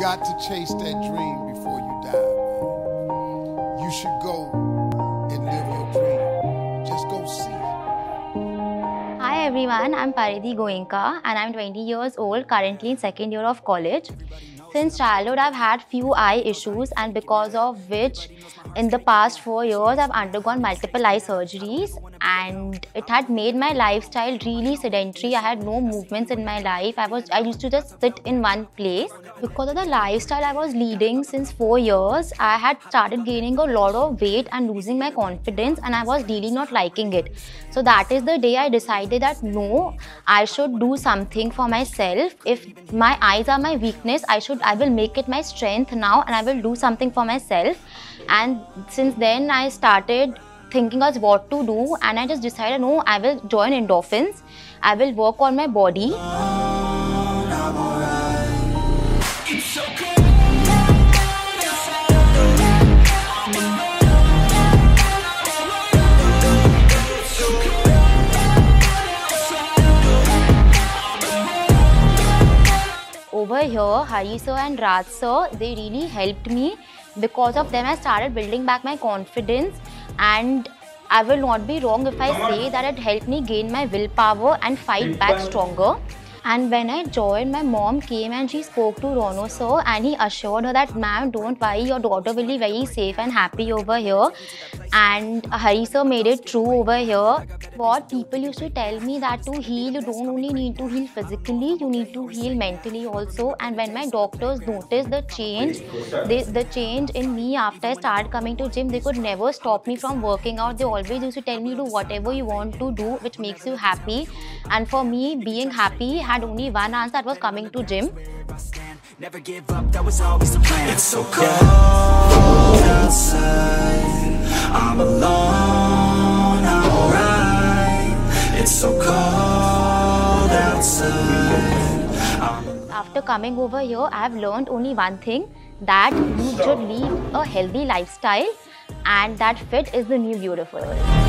got to chase that dream before you die, man. You should go and live your dream. Just go see it. Hi everyone, I'm Paridhi Goenka and I'm 20 years old, currently in second year of college. Since childhood, I've had few eye issues, and because of which in the past 4 years, I've undergone multiple eye surgeries, and it had made my lifestyle really sedentary. I had no movements in my life. I used to just sit in one place. Because of the lifestyle I was leading since 4 years, I had started gaining a lot of weight and losing my confidence, and I was really not liking it. So that is the day I decided that no, I should do something for myself. If my eyes are my weakness, I will make it my strength now, and I will do something for myself. And since then I started thinking as what to do, and I just decided no, I will join endorphins. I will work on my body. Over here, Hari sir and Raj sir, they really helped me. Because of them, I started building back my confidence, and I will not be wrong if I say that it helped me gain my willpower and fight back stronger. And when I joined, my mom came and she spoke to Rono sir, and he assured her that, ma'am, don't worry, your daughter will be very safe and happy over here. And Hari sir made it true over here. What people used to tell me that to heal, you don't only need to heal physically, you need to heal mentally also. And when my doctors noticed the change in me after I started coming to gym, they could never stop me from working out. They always used to tell me, do whatever you want to do which makes you happy. And for me, being happy had only one answer, that was coming to gym. Never give up, that was always the plan. It's so cold outside, I'm alone, I'm alright. It's so cold outside. After coming over here, I have learned only one thing, that you should live a healthy lifestyle, and that fit is the new beautiful.